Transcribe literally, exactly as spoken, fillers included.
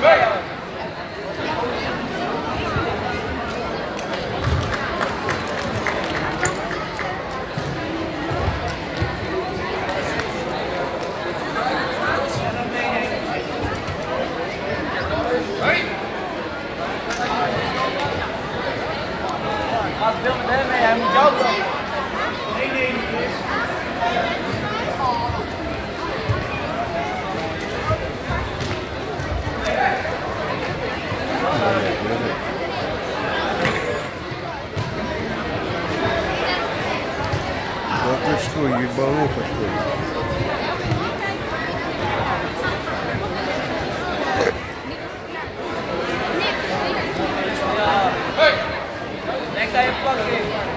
Gaat veel met hem mee, hij moet jou doen. Nee, nee, Chris. Dat is goed, je ballen is goed. Denk dat je plak geeft.